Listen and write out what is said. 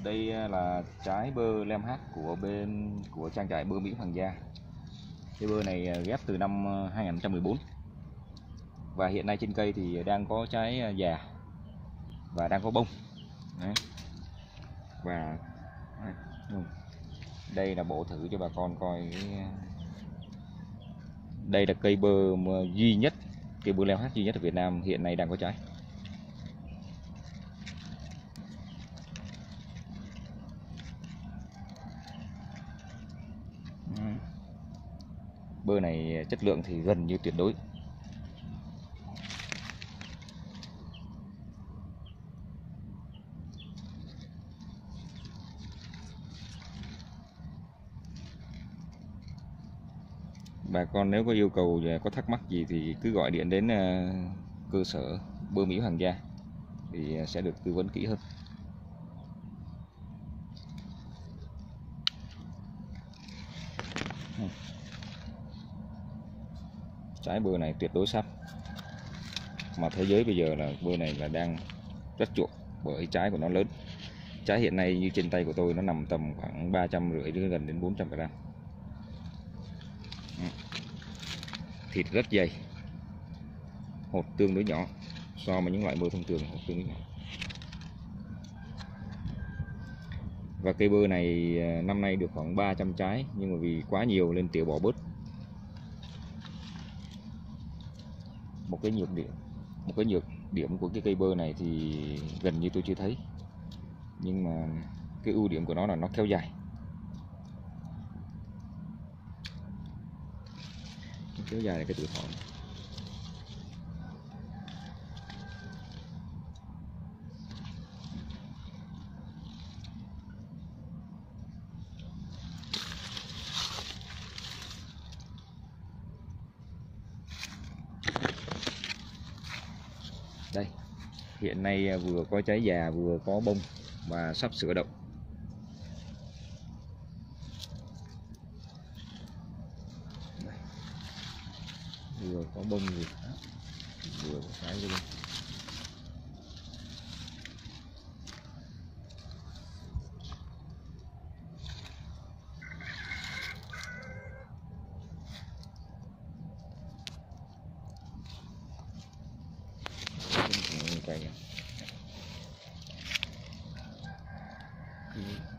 Đây là trái bơ lem hát của trang trại bơ Mỹ Hoàng Gia. Cái bơ này ghép từ năm 2014 và hiện nay trên cây thì đang có trái già và đang có bông. Đấy. Và đây là bộ thử cho bà con coi đây là cây bơ duy nhất, cây bơ lem hát duy nhất ở Việt Nam hiện nay đang có trái. Bơ này chất lượng thì gần như tuyệt đối. Bà con nếu có yêu cầu có thắc mắc gì thì cứ gọi điện đến cơ sở bơ Mỹ Hoàng Gia thì sẽ được tư vấn kỹ hơn. Trái bơ này tuyệt đối sắp, mà thế giới bây giờ là bơ này là đang rất chuộng bởi trái của nó lớn. Trái hiện nay như trên tay của tôi nó nằm tầm khoảng 350 đến gần đến 400 gram. Thịt rất dày, hột tương đối nhỏ so với những loại bơ thông thường, hột tương đối nhỏ. Và cây bơ này năm nay được khoảng 300 trái, nhưng mà vì quá nhiều nên tỉa bỏ bớt. Một cái nhược điểm của cái cây bơ này thì gần như tôi chưa thấy, nhưng mà cái ưu điểm của nó là nó kéo dài. Nó kéo dài là cái tuổi thọ. Đây, hiện nay vừa có trái già, vừa có bông và sắp sửa đậu. Đây. Vừa có bông vừa có trái bông. Cây